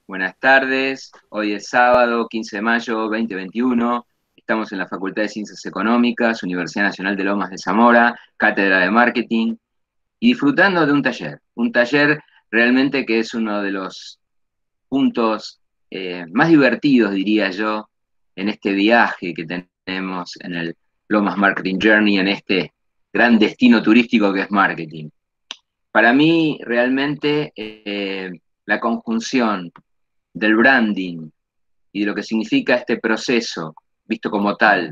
Buenas tardes, hoy es sábado 15 de mayo 2021, estamos en la Facultad de Ciencias Económicas, Universidad Nacional de Lomas de Zamora, Cátedra de Marketing, y disfrutando de un taller realmente que es uno de los puntos más divertidos, diría yo, en este viaje que tenemos en el Lomas Marketing Journey, en este gran destino turístico que es marketing. Para mí, realmente, la conjunción del branding y de lo que significa este proceso, visto como tal,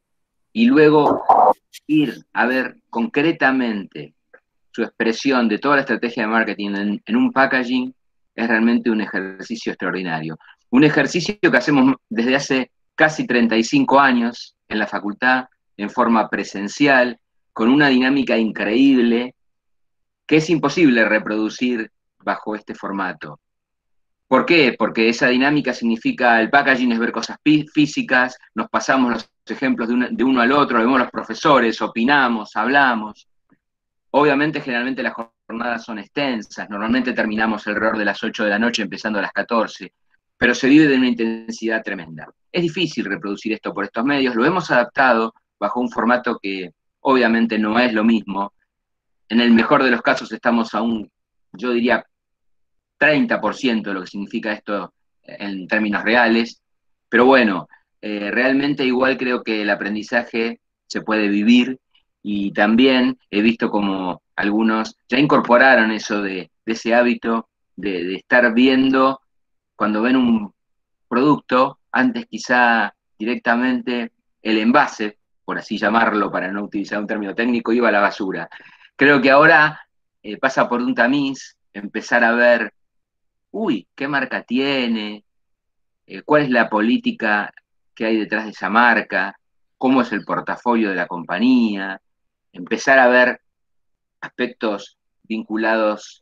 y luego ir a ver concretamente su expresión de toda la estrategia de marketing en un packaging, es realmente un ejercicio extraordinario. Un ejercicio que hacemos desde hace casi 35 años en la facultad, en forma presencial, con una dinámica increíble, que es imposible reproducir bajo este formato. ¿Por qué? Porque esa dinámica significa, el packaging es ver cosas físicas, nos pasamos los ejemplos de uno al otro, vemos los profesores, opinamos, hablamos. Obviamente, generalmente las jornadas son extensas, normalmente terminamos alrededor de las 8 de la noche, empezando a las 14, pero se vive de una intensidad tremenda. Es difícil reproducir esto por estos medios, lo hemos adaptado bajo un formato que obviamente no es lo mismo. En el mejor de los casos estamos a un, yo diría, 30% de lo que significa esto en términos reales, pero bueno, realmente igual creo que el aprendizaje se puede vivir y también he visto como algunos ya incorporaron eso de ese hábito de estar viendo cuando ven un producto, antes quizá directamente el envase, por así llamarlo, para no utilizar un término técnico, iba a la basura. Creo que ahora pasa por un tamiz, empezar a ver, uy, ¿qué marca tiene? ¿Cuál es la política que hay detrás de esa marca? ¿Cómo es el portafolio de la compañía? Empezar a ver aspectos vinculados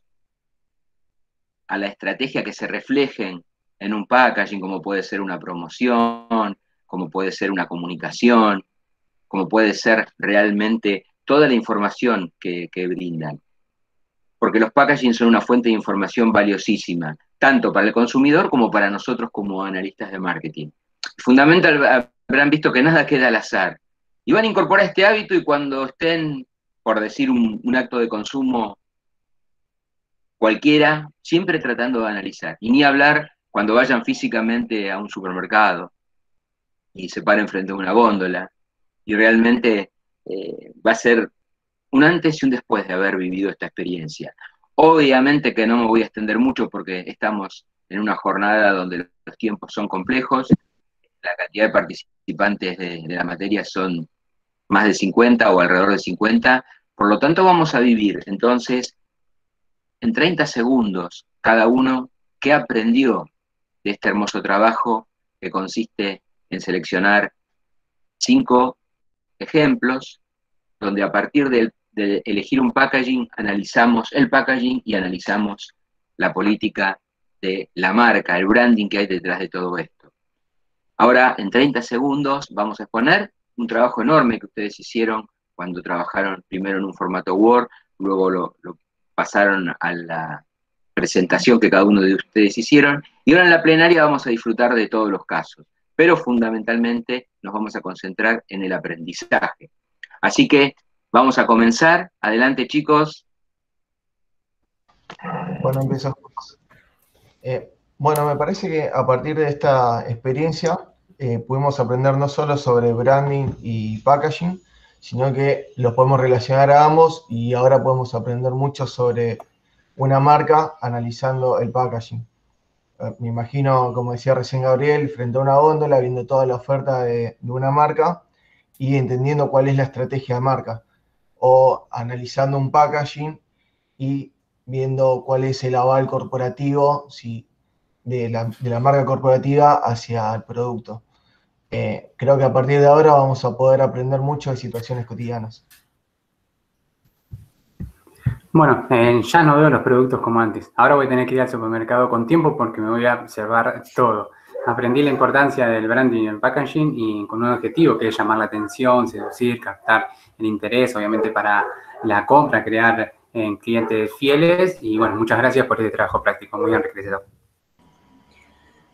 a la estrategia que se reflejen en un packaging, como puede ser una promoción, como puede ser una comunicación, como puede ser realmente toda la información que brindan. Porque los packaging son una fuente de información valiosísima, tanto para el consumidor como para nosotros como analistas de marketing. Fundamental, habrán visto que nada queda al azar. Y van a incorporar este hábito y cuando estén, por decir un acto de consumo cualquiera, siempre tratando de analizar. Y ni hablar cuando vayan físicamente a un supermercado y se paren frente a una góndola. Y realmente va a ser un antes y un después de haber vivido esta experiencia. Obviamente que no me voy a extender mucho porque estamos en una jornada donde los tiempos son complejos, la cantidad de participantes de la materia son más de 50 o alrededor de 50, por lo tanto vamos a vivir entonces en 30 segundos cada uno qué aprendió de este hermoso trabajo que consiste en seleccionar 5 ejemplos donde a partir de elegir un packaging, analizamos el packaging y analizamos la política de la marca, el branding que hay detrás de todo esto. Ahora, en 30 segundos, vamos a exponer un trabajo enorme que ustedes hicieron cuando trabajaron primero en un formato Word, luego lo pasaron a la presentación que cada uno de ustedes hicieron, y ahora en la plenaria vamos a disfrutar de todos los casos, pero fundamentalmente nos vamos a concentrar en el aprendizaje. Así que vamos a comenzar. Adelante, chicos. Bueno, empezamos. Bueno, me parece que a partir de esta experiencia pudimos aprender no solo sobre branding y packaging, sino que los podemos relacionar a ambos y ahora podemos aprender mucho sobre una marca analizando el packaging. Me imagino, como decía recién Gabriel, frente a una góndola, viendo toda la oferta de una marca y entendiendo cuál es la estrategia de marca, o analizando un packaging y viendo cuál es el aval corporativo de la marca corporativa hacia el producto. Creo que a partir de ahora vamos a poder aprender mucho de situaciones cotidianas. Bueno, ya no veo los productos como antes. Ahora voy a tener que ir al supermercado con tiempo porque me voy a observar todo. Aprendí la importancia del branding y el packaging y con un objetivo que es llamar la atención, seducir, captar el interés, obviamente para la compra, crear clientes fieles. Y bueno, muchas gracias por este trabajo práctico, muy enriquecedor.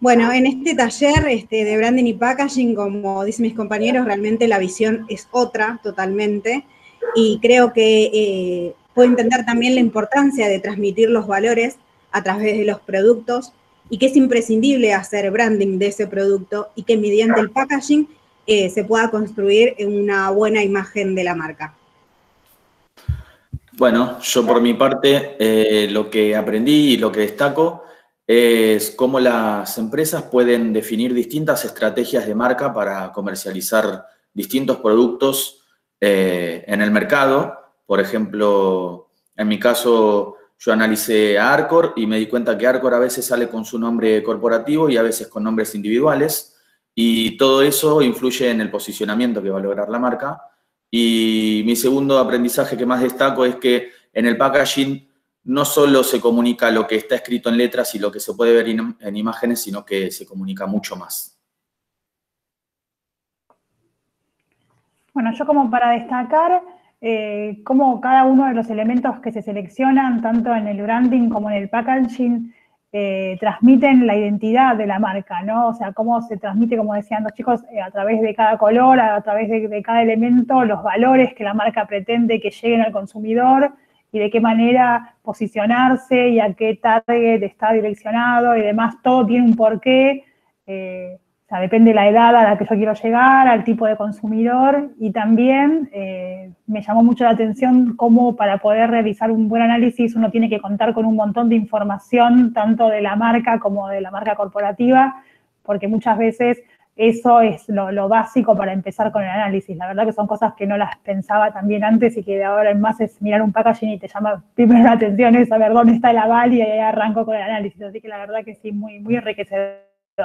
Bueno, en este taller de branding y packaging, como dicen mis compañeros, realmente la visión es otra totalmente y creo que puedo entender también la importancia de transmitir los valores a través de los productos y que es imprescindible hacer branding de ese producto y que mediante el packaging se pueda construir una buena imagen de la marca. Bueno, yo por mi parte lo que aprendí y lo que destaco es cómo las empresas pueden definir distintas estrategias de marca para comercializar distintos productos en el mercado. Por ejemplo, en mi caso, yo analicé a Arcor y me di cuenta que Arcor a veces sale con su nombre corporativo y a veces con nombres individuales, y todo eso influye en el posicionamiento que va a lograr la marca. Y mi segundo aprendizaje que más destaco es que en el packaging no solo se comunica lo que está escrito en letras y lo que se puede ver en imágenes, sino que se comunica mucho más. Bueno, yo como para destacar cómo cada uno de los elementos que se seleccionan, tanto en el branding como en el packaging, transmiten la identidad de la marca, ¿no? O sea, cómo se transmite, como decían los chicos, a través de cada color, a través de cada elemento, los valores que la marca pretende que lleguen al consumidor y de qué manera posicionarse y a qué target está direccionado y demás. Todo tiene un porqué. O sea, depende de la edad a la que yo quiero llegar, al tipo de consumidor, y también me llamó mucho la atención cómo para poder realizar un buen análisis uno tiene que contar con un montón de información, tanto de la marca como de la marca corporativa, porque muchas veces eso es lo básico para empezar con el análisis. La verdad que son cosas que no las pensaba también antes y que de ahora en más es mirar un packaging y te llama primero la atención es saber dónde está el aval y ahí arranco con el análisis. Así que la verdad que sí, muy, muy enriquecedor.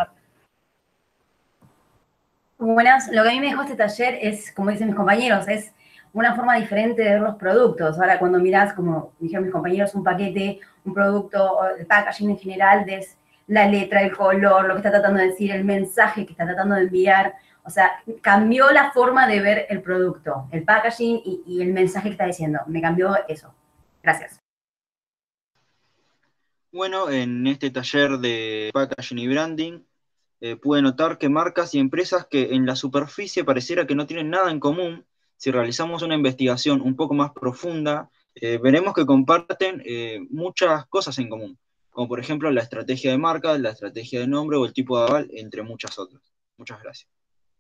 Buenas, lo que a mí me dejó este taller es, como dicen mis compañeros, es una forma diferente de ver los productos. Ahora cuando mirás, como dijeron mis compañeros, un paquete, un producto, el packaging en general, ves la letra, el color, lo que está tratando de decir, el mensaje que está tratando de enviar. O sea, cambió la forma de ver el producto, el packaging y el mensaje que está diciendo. Me cambió eso. Gracias. Bueno, en este taller de packaging y branding, pude notar que marcas y empresas que en la superficie pareciera que no tienen nada en común, si realizamos una investigación un poco más profunda, veremos que comparten muchas cosas en común, como por ejemplo la estrategia de marca, la estrategia de nombre o el tipo de aval, entre muchas otras. Muchas gracias.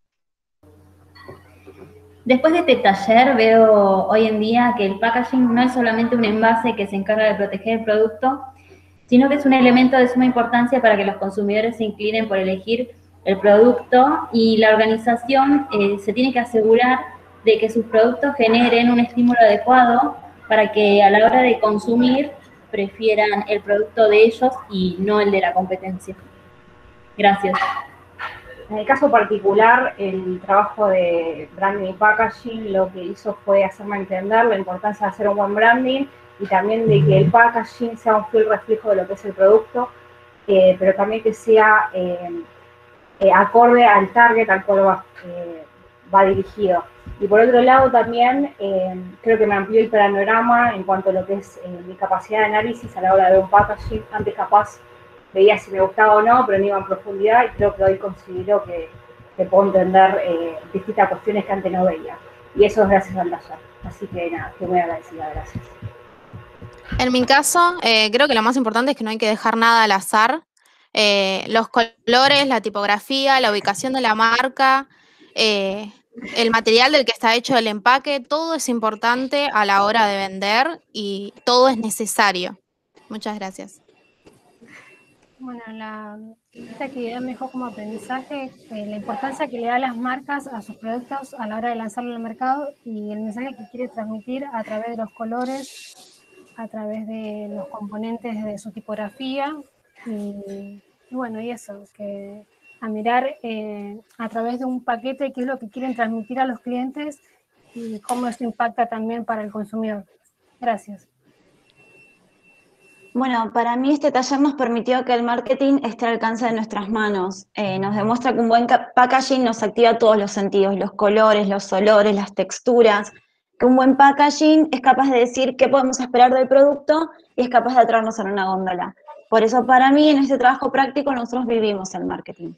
Después de este taller veo hoy en día que el packaging no es solamente un envase que se encarga de proteger el producto, sino que es un elemento de suma importancia para que los consumidores se inclinen por elegir el producto, y la organización se tiene que asegurar de que sus productos generen un estímulo adecuado para que a la hora de consumir prefieran el producto de ellos y no el de la competencia. Gracias. En el caso particular, el trabajo de branding y packaging lo que hizo fue hacerme entender la importancia de hacer un buen branding y también de que el packaging sea un fiel reflejo de lo que es el producto, pero también que sea acorde al target al cual va dirigido. Y por otro lado también creo que me amplió el panorama en cuanto a lo que es mi capacidad de análisis a la hora de ver un packaging. Antes capaz veía si me gustaba o no, pero no iba en profundidad, y creo que hoy considero que puedo entender distintas cuestiones que antes no veía. Y eso es gracias al taller. Así que nada, estoy muy agradecida, gracias. En mi caso, creo que lo más importante es que no hay que dejar nada al azar. Los colores, la tipografía, la ubicación de la marca, el material del que está hecho el empaque, todo es importante a la hora de vender y todo es necesario. Muchas gracias. Bueno, esta actividad me dejó como aprendizaje la importancia que le da las marcas a sus productos a la hora de lanzarlo al mercado y el mensaje que quiere transmitir a través de los colores, a través de los componentes de su tipografía y bueno, y eso, que a mirar a través de un paquete qué es lo que quieren transmitir a los clientes y cómo esto impacta también para el consumidor. Gracias. Bueno, para mí este taller nos permitió que el marketing esté al alcance de nuestras manos. Nos demuestra que un buen packaging nos activa todos los sentidos, los colores, los olores, las texturas, que un buen packaging es capaz de decir qué podemos esperar del producto y es capaz de atraernos a una góndola. Por eso para mí en este trabajo práctico nosotros vivimos el marketing.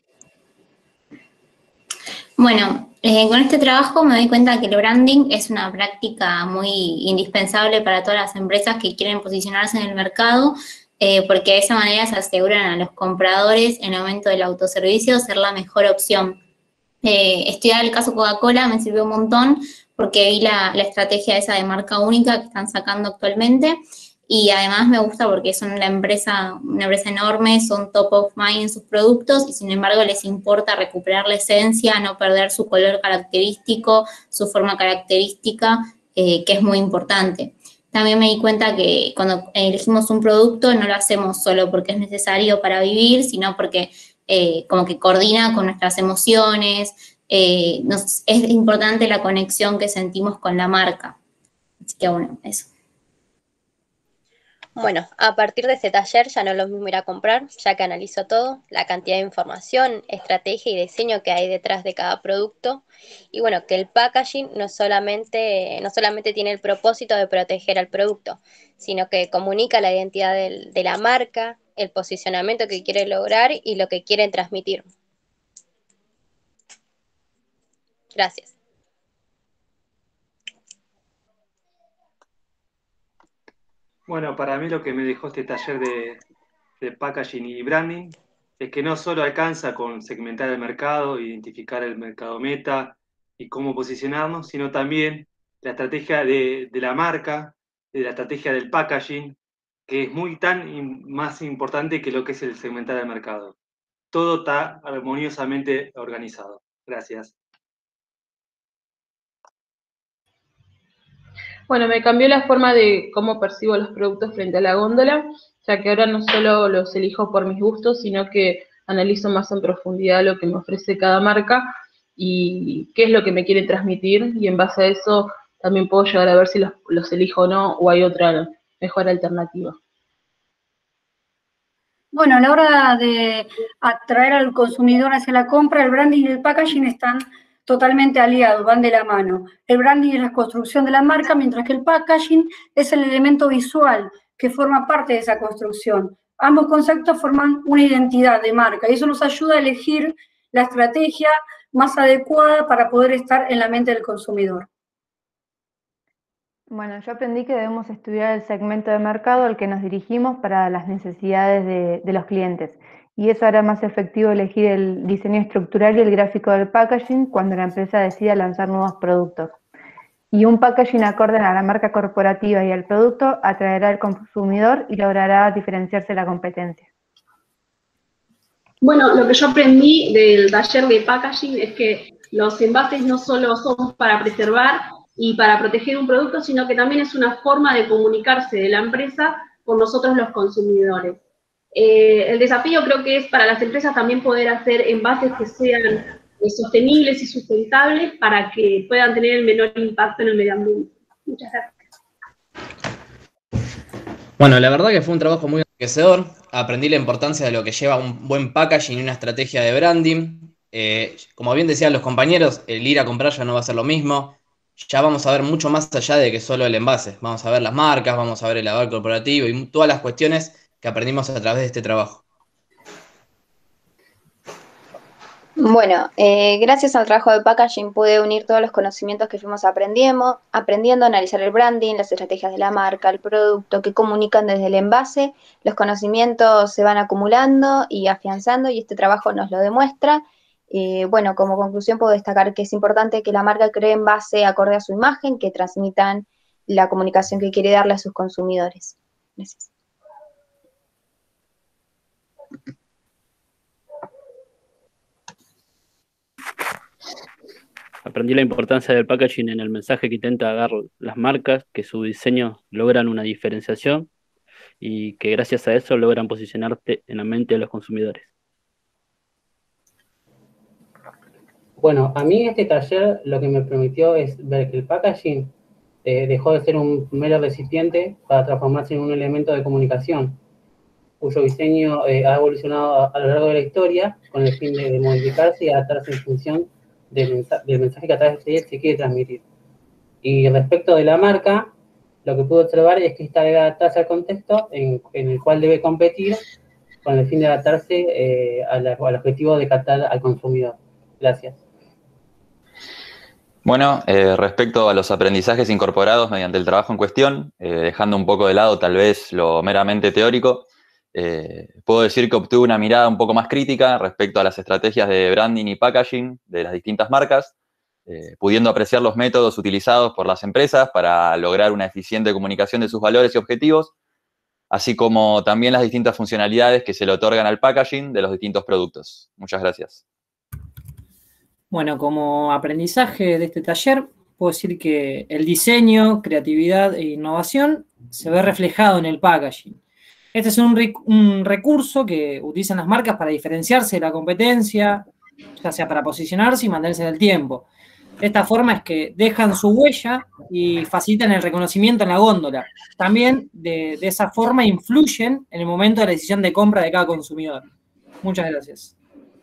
Bueno, con este trabajo me doy cuenta que el branding es una práctica muy indispensable para todas las empresas que quieren posicionarse en el mercado, porque de esa manera se aseguran a los compradores en el momento del autoservicio ser la mejor opción. Estudiar el caso Coca-Cola me sirvió un montón porque vi la estrategia esa de marca única que están sacando actualmente, y además me gusta porque son una empresa enorme, son top of mind en sus productos y sin embargo les importa recuperar la esencia, no perder su color característico, su forma característica, que es muy importante. También me di cuenta que cuando elegimos un producto no lo hacemos solo porque es necesario para vivir, sino porque como que coordina con nuestras emociones, es importante la conexión que sentimos con la marca. Así que bueno, eso. Bueno, a partir de este taller ya no es lo mismo ir a comprar, ya que analizo todo, la cantidad de información, estrategia y diseño que hay detrás de cada producto. Y bueno, que el packaging no solamente tiene el propósito de proteger al producto, sino que comunica la identidad de la marca, el posicionamiento que quiere lograr y lo que quieren transmitir. Gracias. Bueno, para mí lo que me dejó este taller de packaging y branding es que no solo alcanza con segmentar el mercado, identificar el mercado meta y cómo posicionarnos, sino también la estrategia de la marca, de la estrategia del packaging, que es más importante que lo que es el segmentar el mercado. Todo está armoniosamente organizado. Gracias. Bueno, me cambió la forma de cómo percibo los productos frente a la góndola, ya que ahora no solo los elijo por mis gustos, sino que analizo más en profundidad lo que me ofrece cada marca y qué es lo que me quieren transmitir, y en base a eso también puedo llegar a ver si los elijo o no, o hay otra mejor alternativa. Bueno, a la hora de atraer al consumidor hacia la compra, el branding y el packaging están totalmente aliados, van de la mano. El branding es la construcción de la marca, mientras que el packaging es el elemento visual que forma parte de esa construcción. Ambos conceptos forman una identidad de marca y eso nos ayuda a elegir la estrategia más adecuada para poder estar en la mente del consumidor. Bueno, yo aprendí que debemos estudiar el segmento de mercado al que nos dirigimos para las necesidades de los clientes. Y eso hará más efectivo elegir el diseño estructural y el gráfico del packaging cuando la empresa decida lanzar nuevos productos. Y un packaging acorde a la marca corporativa y al producto atraerá al consumidor y logrará diferenciarse de la competencia. Bueno, lo que yo aprendí del taller de packaging es que los envases no solo son para preservar y para proteger un producto, sino que también es una forma de comunicarse de la empresa con nosotros los consumidores. El desafío creo que es para las empresas también poder hacer envases que sean sostenibles y sustentables para que puedan tener el menor impacto en el medio ambiente. Muchas gracias. Bueno, la verdad que fue un trabajo muy enriquecedor. Aprendí la importancia de lo que lleva un buen packaging y una estrategia de branding. Como bien decían los compañeros, el ir a comprar ya no va a ser lo mismo. Ya vamos a ver mucho más allá de que solo el envase. Vamos a ver las marcas, vamos a ver el aval corporativo y todas las cuestiones que aprendimos a través de este trabajo. Bueno, gracias al trabajo de packaging pude unir todos los conocimientos que fuimos aprendiendo, analizar el branding, las estrategias de la marca, el producto, que comunican desde el envase. Los conocimientos se van acumulando y afianzando y este trabajo nos lo demuestra. Bueno, como conclusión puedo destacar que es importante que la marca cree envase acorde a su imagen, que transmitan la comunicación que quiere darle a sus consumidores. Gracias. Aprendí la importancia del packaging en el mensaje que intenta dar las marcas, que su diseño logran una diferenciación y que gracias a eso logran posicionarte en la mente de los consumidores. Bueno, a mí este taller lo que me permitió es ver que el packaging dejó de ser un mero recipiente para transformarse en un elemento de comunicación, cuyo diseño ha evolucionado a lo largo de la historia con el fin de modificarse y adaptarse en función del mensaje que a través de él se quiere transmitir. Y respecto de la marca, lo que pude observar es que esta debe adaptarse al contexto en el cual debe competir con el fin de adaptarse al objetivo de captar al consumidor. Gracias. Bueno, respecto a los aprendizajes incorporados mediante el trabajo en cuestión, dejando un poco de lado tal vez lo meramente teórico, puedo decir que obtuve una mirada un poco más crítica respecto a las estrategias de branding y packaging de las distintas marcas, pudiendo apreciar los métodos utilizados por las empresas para lograr una eficiente comunicación de sus valores y objetivos, así como también las distintas funcionalidades que se le otorgan al packaging de los distintos productos. Muchas gracias. Bueno, como aprendizaje de este taller, puedo decir que el diseño, creatividad e innovación se ve reflejado en el packaging. Este es un recurso que utilizan las marcas para diferenciarse de la competencia, ya sea para posicionarse y mantenerse en el tiempo. De esta forma es que dejan su huella y facilitan el reconocimiento en la góndola. También de esa forma influyen en el momento de la decisión de compra de cada consumidor. Muchas gracias.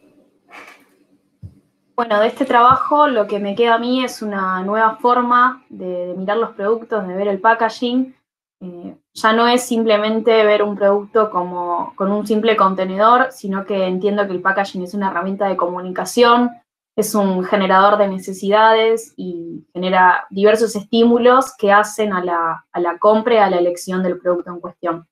Bueno, de este trabajo lo que me queda a mí es una nueva forma de mirar los productos, de ver el packaging. Ya no es simplemente ver un producto como con un simple contenedor, sino que entiendo que el packaging es una herramienta de comunicación, es un generador de necesidades y genera diversos estímulos que hacen a la compra y a la elección del producto en cuestión.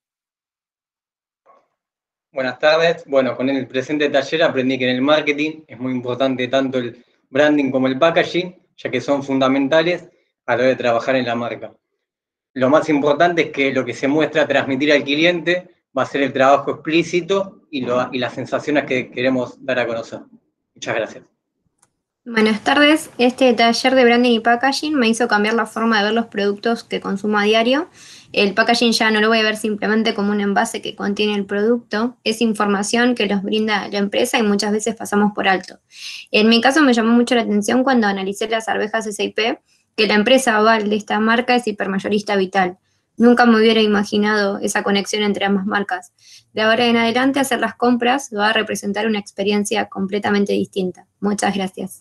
Buenas tardes. Bueno, con el presente taller aprendí que en el marketing es muy importante tanto el branding como el packaging, ya que son fundamentales a la hora de trabajar en la marca. Lo más importante es que lo que se muestra transmitir al cliente va a ser el trabajo explícito y las sensaciones que queremos dar a conocer. Muchas gracias. Buenas tardes. Este taller de branding y packaging me hizo cambiar la forma de ver los productos que consumo a diario. El packaging ya no lo voy a ver simplemente como un envase que contiene el producto, es información que nos brinda la empresa y muchas veces pasamos por alto. En mi caso me llamó mucho la atención cuando analicé las arvejas SIP, que la empresa aval de esta marca es Hipermayorista Vital. Nunca me hubiera imaginado esa conexión entre ambas marcas. De ahora en adelante hacer las compras va a representar una experiencia completamente distinta. Muchas gracias.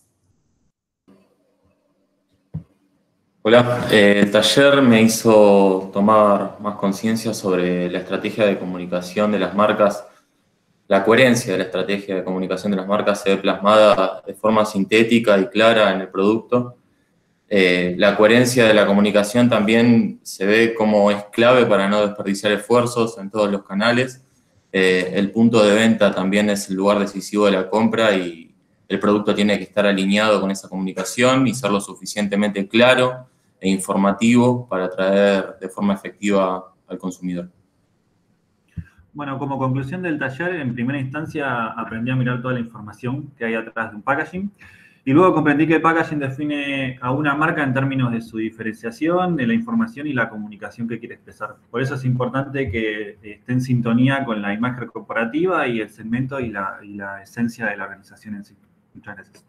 Hola, el taller me hizo tomar más conciencia sobre la estrategia de comunicación de las marcas. La coherencia de la estrategia de comunicación de las marcas se ve plasmada de forma sintética y clara en el producto. La coherencia de la comunicación también se ve como es clave para no desperdiciar esfuerzos en todos los canales. El punto de venta también es el lugar decisivo de la compra y el producto tiene que estar alineado con esa comunicación y ser lo suficientemente claro e informativo para atraer de forma efectiva al consumidor. Bueno, como conclusión del taller, en primera instancia aprendí a mirar toda la información que hay atrás de un packaging y luego comprendí que el packaging define a una marca en términos de su diferenciación, de la información y la comunicación que quiere expresar. Por eso es importante que esté en sintonía con la imagen corporativa y el segmento y la esencia de la organización en sí. Muchas gracias.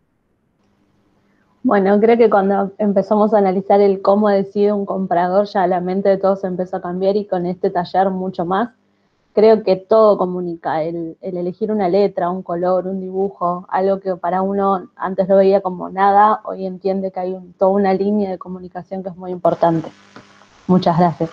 Bueno, creo que cuando empezamos a analizar el cómo decide un comprador, ya la mente de todos empezó a cambiar y con este taller mucho más. Creo que todo comunica, el elegir una letra, un color, un dibujo, algo que para uno antes lo veía como nada, hoy entiende que hay toda una línea de comunicación que es muy importante. Muchas gracias.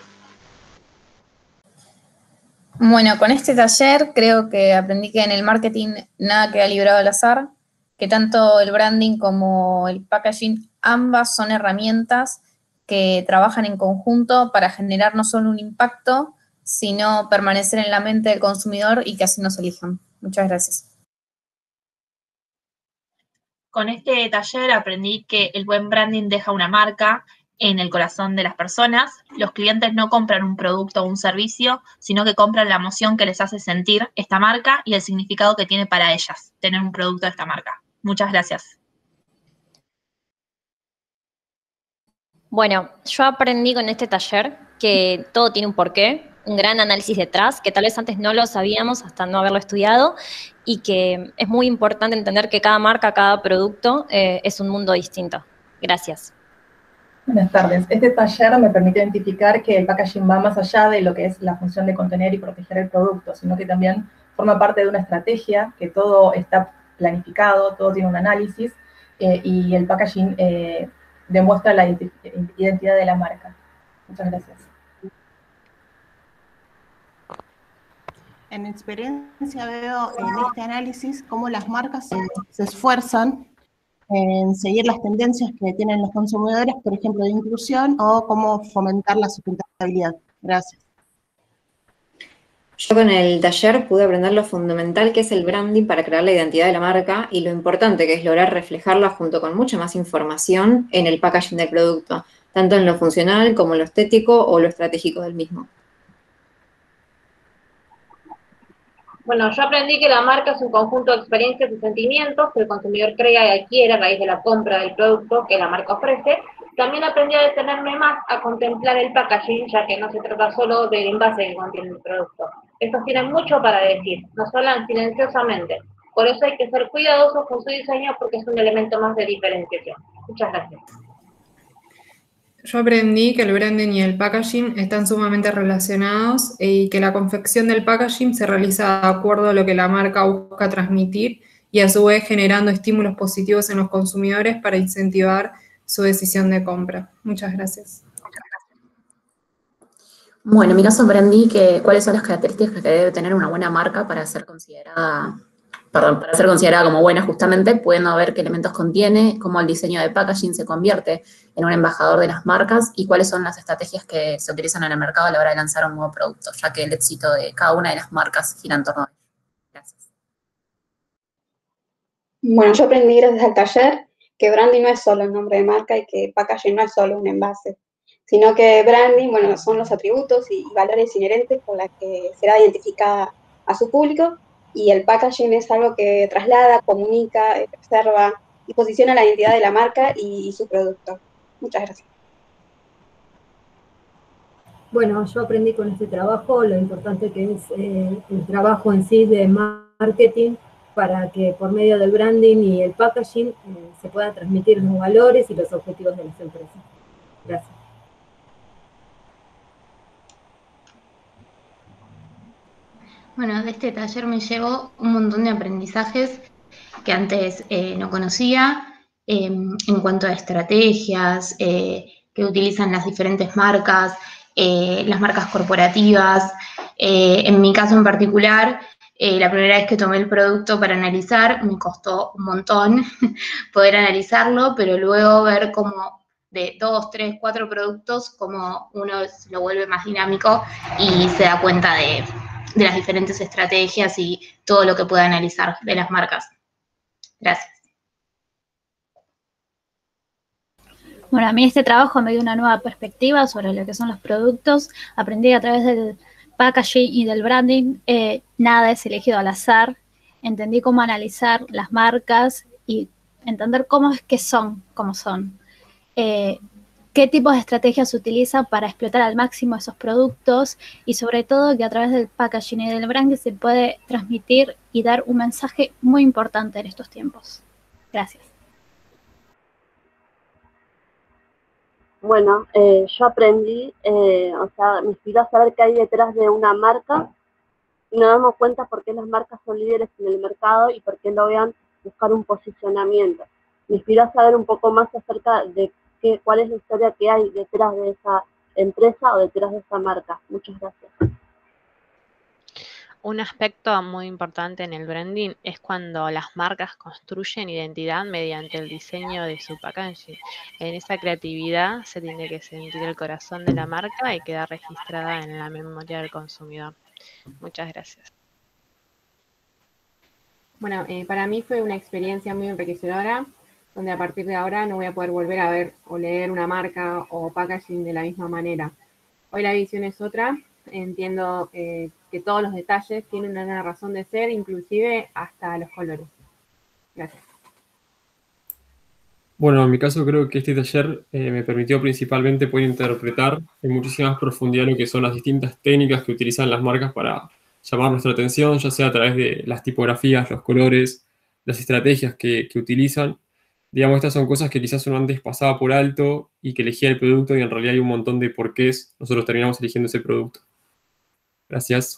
Bueno, con este taller creo que aprendí que en el marketing nada queda librado al azar, que tanto el branding como el packaging, ambas son herramientas que trabajan en conjunto para generar no solo un impacto, sino permanecer en la mente del consumidor y que así nos elijan. Muchas gracias. Con este taller aprendí que el buen branding deja una marca en el corazón de las personas. Los clientes no compran un producto o un servicio, sino que compran la emoción que les hace sentir esta marca y el significado que tiene para ellas tener un producto de esta marca. Muchas gracias. Bueno, yo aprendí con este taller que todo tiene un porqué, un gran análisis detrás, que tal vez antes no lo sabíamos hasta no haberlo estudiado, y que es muy importante entender que cada marca, cada producto es un mundo distinto. Gracias. Buenas tardes. Este taller me permite identificar que el packaging va más allá de lo que es la función de contener y proteger el producto, sino que también forma parte de una estrategia, que todo está planificado, todo tiene un análisis, y el packaging demuestra la identidad de la marca. Muchas gracias. En mi experiencia veo en este análisis cómo las marcas se esfuerzan en seguir las tendencias que tienen los consumidores, por ejemplo, de inclusión o cómo fomentar la sustentabilidad. Gracias. Yo con el taller pude aprender lo fundamental que es el branding para crear la identidad de la marca y lo importante que es lograr reflejarla junto con mucha más información en el packaging del producto, tanto en lo funcional como en lo estético o lo estratégico del mismo. Bueno, yo aprendí que la marca es un conjunto de experiencias y sentimientos que el consumidor crea y adquiere a raíz de la compra del producto que la marca ofrece. También aprendí a detenerme más a contemplar el packaging, ya que no se trata solo del envase que contiene el producto. Estos tienen mucho para decir, nos hablan silenciosamente. Por eso hay que ser cuidadosos con su diseño porque es un elemento más de diferenciación. Muchas gracias. Yo aprendí que el branding y el packaging están sumamente relacionados y que la confección del packaging se realiza de acuerdo a lo que la marca busca transmitir y a su vez generando estímulos positivos en los consumidores para incentivar su decisión de compra. Muchas gracias. Bueno, en mi caso aprendí cuáles son las características que debe tener una buena marca para ser considerada como buena justamente, pudiendo ver qué elementos contiene, cómo el diseño de packaging se convierte en un embajador de las marcas y cuáles son las estrategias que se utilizan en el mercado a la hora de lanzar un nuevo producto, ya que el éxito de cada una de las marcas gira en torno a ello. Gracias. Bueno, yo aprendí gracias al taller que branding no es solo el nombre de marca y que packaging no es solo un envase, sino que branding, bueno, son los atributos y valores inherentes con los que será identificada a su público, y el packaging es algo que traslada, comunica, preserva y posiciona la identidad de la marca y su producto. Muchas gracias. Bueno, yo aprendí con este trabajo lo importante que es el trabajo en sí de marketing para que por medio del branding y el packaging se puedan transmitir los valores y los objetivos de las empresas. Gracias. Bueno, de este taller me llevo un montón de aprendizajes que antes no conocía en cuanto a estrategias que utilizan las diferentes marcas, las marcas corporativas. En mi caso en particular, la primera vez que tomé el producto para analizar, me costó un montón poder analizarlo, pero luego ver cómo de 2, 3, 4 productos, cómo uno lo vuelve más dinámico y se da cuenta de las diferentes estrategias y todo lo que puede analizar de las marcas. Gracias. Bueno, a mí este trabajo me dio una nueva perspectiva sobre lo que son los productos. Aprendí a través del packaging y del branding, nada es elegido al azar. Entendí cómo analizar las marcas y entender cómo es que son, cómo son. Qué tipos de estrategias se utilizan para explotar al máximo esos productos y sobre todo que a través del packaging y del branding se puede transmitir y dar un mensaje muy importante en estos tiempos. Gracias. Bueno, yo aprendí, me inspiró a saber qué hay detrás de una marca y nos damos cuenta por qué las marcas son líderes en el mercado y por qué logran buscar un posicionamiento. Me inspiró a saber un poco más acerca de cuál es la historia que hay detrás de esa empresa o detrás de esa marca. Muchas gracias. Un aspecto muy importante en el branding es cuando las marcas construyen identidad mediante el diseño de su packaging. En esa creatividad se tiene que sentir el corazón de la marca y quedar registrada en la memoria del consumidor. Muchas gracias. Bueno, para mí fue una experiencia muy enriquecedora, donde a partir de ahora no voy a poder volver a ver o leer una marca o packaging de la misma manera. Hoy la visión es otra, entiendo que todos los detalles tienen una razón de ser, inclusive hasta los colores. Gracias. Bueno, en mi caso creo que este taller me permitió principalmente poder interpretar en muchísima más profundidad lo que son las distintas técnicas que utilizan las marcas para llamar nuestra atención, ya sea a través de las tipografías, los colores, las estrategias que utilizan. Digamos, estas son cosas que quizás uno antes pasaba por alto y que elegía el producto y en realidad hay un montón de porqués nosotros terminamos eligiendo ese producto. Gracias.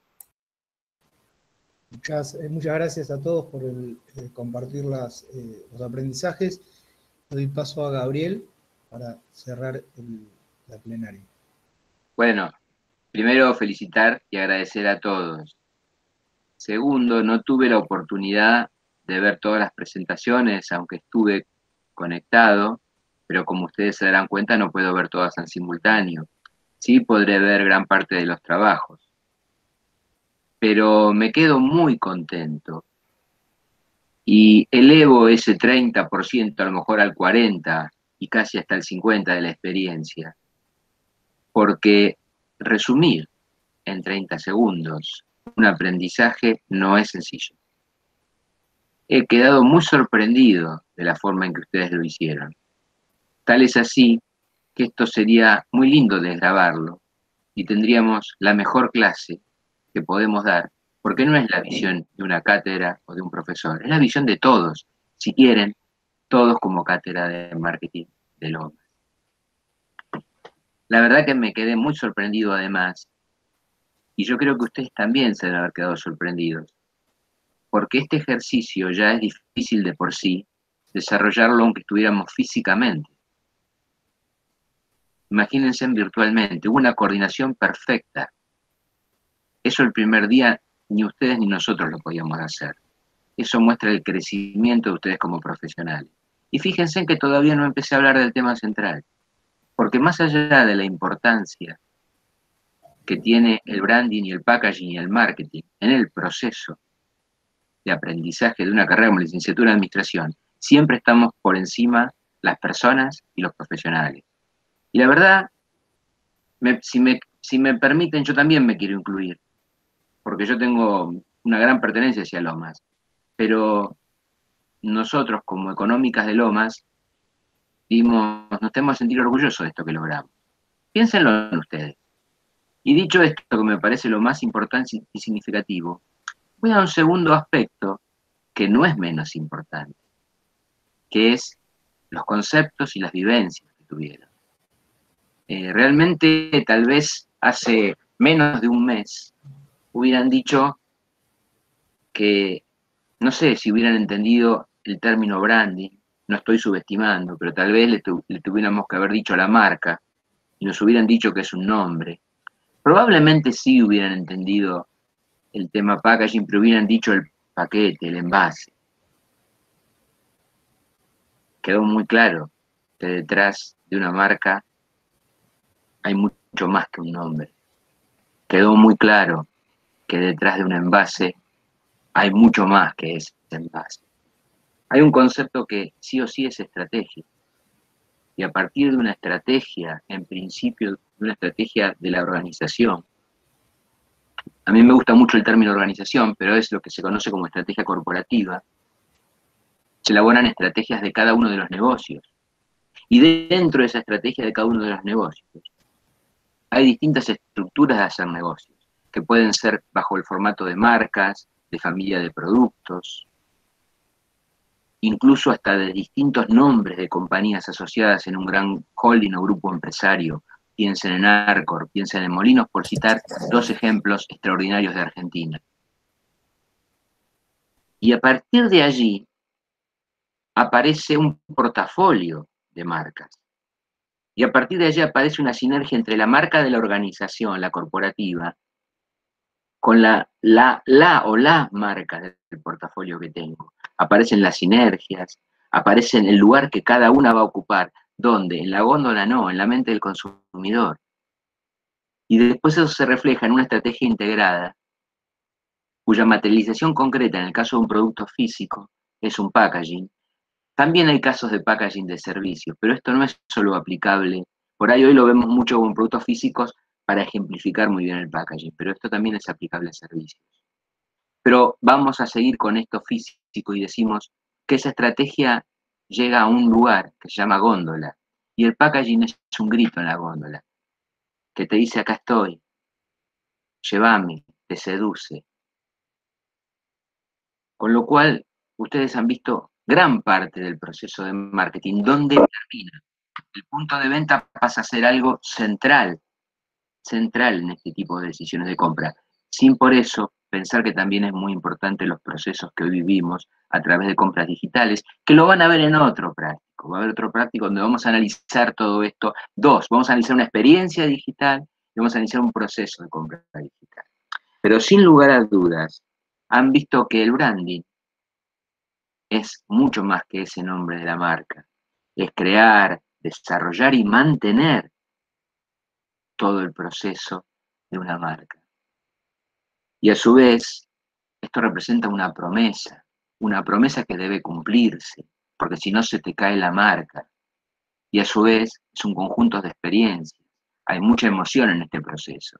Muchas gracias a todos por compartir los aprendizajes. Doy paso a Gabriel para cerrar la plenaria. Bueno, primero felicitar y agradecer a todos. Segundo, no tuve la oportunidad de ver todas las presentaciones, aunque estuve conectado, pero como ustedes se darán cuenta, no puedo ver todas en simultáneo. Sí podré ver gran parte de los trabajos, pero me quedo muy contento y elevo ese 30%, a lo mejor al 40% y casi hasta el 50% de la experiencia, porque resumir en 30 segundos un aprendizaje no es sencillo. He quedado muy sorprendido de la forma en que ustedes lo hicieron. Tal es así que esto sería muy lindo de grabarlo y tendríamos la mejor clase que podemos dar, porque no es la visión de una cátedra o de un profesor, es la visión de todos, si quieren, todos como cátedra de marketing de Lomas. La verdad que me quedé muy sorprendido además, y yo creo que ustedes también se deben haber quedado sorprendidos, porque este ejercicio ya es difícil de por sí, desarrollarlo aunque estuviéramos físicamente. Imagínense virtualmente, hubo una coordinación perfecta. Eso el primer día ni ustedes ni nosotros lo podíamos hacer. Eso muestra el crecimiento de ustedes como profesionales. Y fíjense en que todavía no empecé a hablar del tema central, porque más allá de la importancia que tiene el branding y el packaging y el marketing en el proceso de aprendizaje de una carrera como licenciatura en administración, siempre estamos por encima las personas y los profesionales. Y la verdad, si me permiten, yo también me quiero incluir, porque yo tengo una gran pertenencia hacia Lomas, pero nosotros como Económicas de Lomas nos tenemos que sentir orgullosos de esto que logramos. Piénsenlo en ustedes. Y dicho esto, que me parece lo más importante y significativo, voy a un segundo aspecto que no es menos importante, que es los conceptos y las vivencias que tuvieron. Realmente, tal vez hace menos de un mes, hubieran dicho que, no sé si hubieran entendido el término branding, no estoy subestimando, pero tal vez le tuviéramos que haber dicho a la marca y nos hubieran dicho que es un nombre. Probablemente sí hubieran entendido el tema packaging, pero hubieran dicho el paquete, el envase. Quedó muy claro que detrás de una marca hay mucho más que un nombre. Quedó muy claro que detrás de un envase hay mucho más que ese envase. Hay un concepto que sí o sí es estrategia. Y a partir de una estrategia, en principio, de una estrategia de la organización. A mí me gusta mucho el término organización, pero es lo que se conoce como estrategia corporativa. Se elaboran estrategias de cada uno de los negocios. Y dentro de esa estrategia de cada uno de los negocios, hay distintas estructuras de hacer negocios, que pueden ser bajo el formato de marcas, de familia de productos, incluso hasta de distintos nombres de compañías asociadas en un gran holding o grupo empresario. Piensen en Arcor, piensen en Molinos, por citar dos ejemplos extraordinarios de Argentina. Y a partir de allí aparece un portafolio de marcas. Y a partir de allí aparece una sinergia entre la marca de la organización, la corporativa, con la marca del portafolio que tengo. Aparecen las sinergias, aparece el lugar que cada una va a ocupar. ¿Dónde? En la góndola no, en la mente del consumidor. Y después eso se refleja en una estrategia integrada, cuya materialización concreta, en el caso de un producto físico, es un packaging. También hay casos de packaging de servicios, pero esto no es solo aplicable. Por ahí hoy lo vemos mucho con productos físicos para ejemplificar muy bien el packaging, pero esto también es aplicable a servicios. Pero vamos a seguir con esto físico y decimos que esa estrategia llega a un lugar que se llama góndola, y el packaging es un grito en la góndola, que te dice: acá estoy, llévame, te seduce. Con lo cual, ustedes han visto gran parte del proceso de marketing, donde termina. El punto de venta pasa a ser algo central en este tipo de decisiones de compra, sin por eso pensar que también es muy importante los procesos que hoy vivimos a través de compras digitales, que lo van a ver en otro práctico. Va a haber otro práctico donde vamos a analizar todo esto. Vamos a analizar una experiencia digital y vamos a iniciar un proceso de compra digital. Pero sin lugar a dudas, han visto que el branding es mucho más que ese nombre de la marca. Es crear, desarrollar y mantener todo el proceso de una marca. Y a su vez, esto representa una promesa que debe cumplirse, porque si no se te cae la marca. Y a su vez, es un conjunto de experiencias. Hay mucha emoción en este proceso.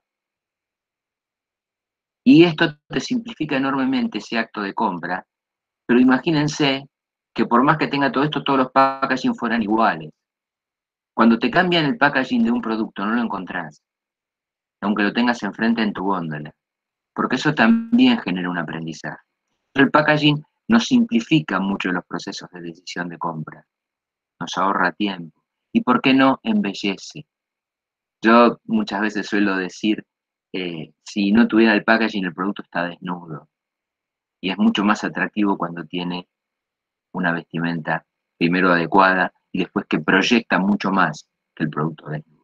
Y esto te simplifica enormemente ese acto de compra, pero imagínense que por más que tenga todo esto, todos los packaging fueran iguales. Cuando te cambian el packaging de un producto, no lo encontrás, aunque lo tengas enfrente en tu góndola, porque eso también genera un aprendizaje. El packaging nos simplifica mucho los procesos de decisión de compra, nos ahorra tiempo y, ¿por qué no, embellece? Yo muchas veces suelo decir, si no tuviera el packaging, el producto está desnudo, y es mucho más atractivo cuando tiene una vestimenta primero adecuada y después que proyecta mucho más que el producto desnudo.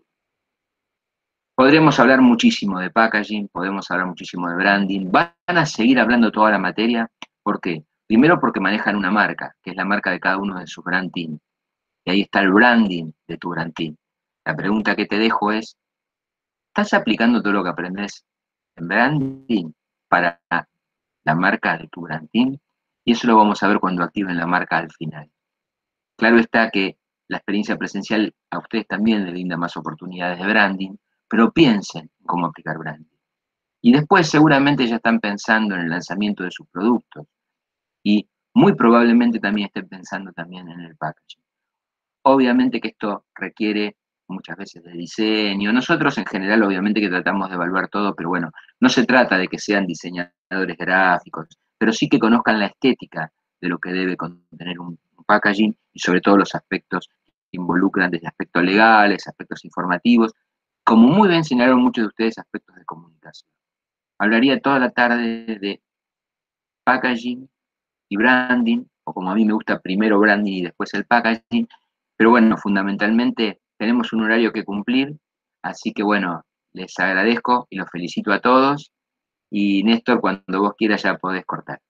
Podríamos hablar muchísimo de packaging, podemos hablar muchísimo de branding, van a seguir hablando toda la materia. ¿Por qué? Primero porque manejan una marca, que es la marca de cada uno de sus brand team. Y ahí está el branding de tu brand team. La pregunta que te dejo es, ¿estás aplicando todo lo que aprendes en branding para la marca de tu brand team? Y eso lo vamos a ver cuando activen la marca al final. Claro está que la experiencia presencial a ustedes también les brinda más oportunidades de branding, pero piensen en cómo aplicar branding. Y después seguramente ya están pensando en el lanzamiento de sus productos y muy probablemente también estén pensando también en el packaging. Obviamente que esto requiere muchas veces de diseño. Nosotros en general obviamente que tratamos de evaluar todo, pero bueno, no se trata de que sean diseñadores gráficos, pero sí que conozcan la estética de lo que debe contener un packaging y sobre todo los aspectos que involucran desde aspectos legales, aspectos informativos, como muy bien señalaron muchos de ustedes, aspectos de comunicación. Hablaría toda la tarde de packaging y branding, o como a mí me gusta, primero branding y después el packaging, pero bueno, fundamentalmente tenemos un horario que cumplir, así que bueno, les agradezco y los felicito a todos, y Néstor, cuando vos quieras ya podés cortar.